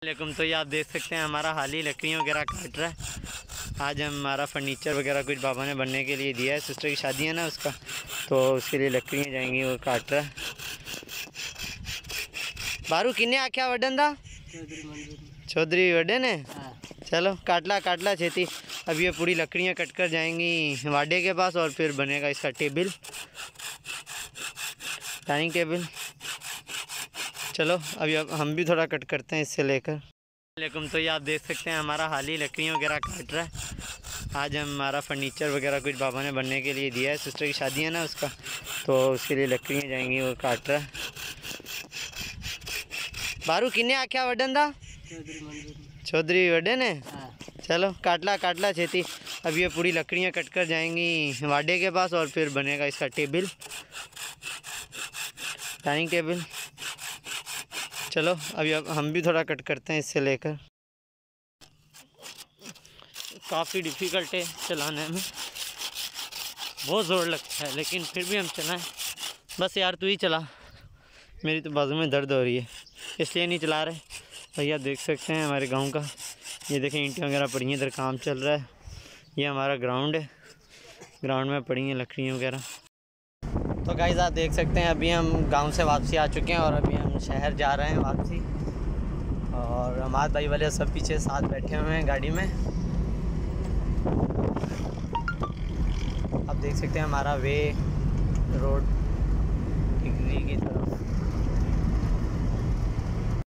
वालेकुम। तो ये आप देख सकते हैं हमारा हाल ही लकड़ियाँ वगैरह काट रहा है। आज हमारा फर्नीचर वगैरह कुछ बाबा ने बनने के लिए दिया है। सिस्टर की शादी है ना उसका, तो उसके लिए लकड़ियाँ जाएंगी, वो काट रहा है। बारू किन्ने आख्या वडन था? चौधरी वडन है। चलो काटला छेती। अब ये पूरी लकड़ियाँ कट कर जाएंगी वाडे के पास और फिर बनेगा इसका टेबल, डाइनिंग टेबल। चलो अभी अब हम भी थोड़ा कट करते हैं इससे लेकर। वालेकुम। तो ये आप देख सकते हैं हमारा हाल ही लकड़ियाँ वगैरह काट रहा है। आज हमारा फर्नीचर वगैरह कुछ बाबा ने बनने के लिए दिया है। सिस्टर की शादी है ना उसका, तो उसके लिए लकड़ियाँ जाएंगी, वो काट रहा है। बारू किन्ने आख्या वडन था? चौधरी वडन है। चलो काटला छेती। अब ये पूरी लकड़ियाँ कट कर जाएंगी वाडे के पास और फिर बनेगा इसका टेबल, डाइनिंग टेबल। चलो अभी अब हम भी थोड़ा कट करते हैं इससे लेकर। काफ़ी डिफ़िकल्ट है चलाने में, बहुत ज़ोर लगता है, लेकिन फिर भी हम चलाएं। बस यार तू ही चला, मेरी तो बाजू में दर्द हो रही है इसलिए नहीं चला रहे। भैया देख सकते हैं हमारे गांव का, ये देखें ईंटें वगैरह पड़ी हैं, इधर काम चल रहा है। ये हमारा ग्राउंड है, ग्राउंड में पड़ी हैं लकड़ियाँ वगैरह। तो गाइस आप देख सकते हैं अभी हम गांव से वापसी आ चुके हैं और अभी हम शहर जा रहे हैं वापसी। और हमारे भाई वाले सब पीछे साथ बैठे हुए हैं गाड़ी में। आप देख सकते हैं हमारा वे रोड डिग्री की तरफ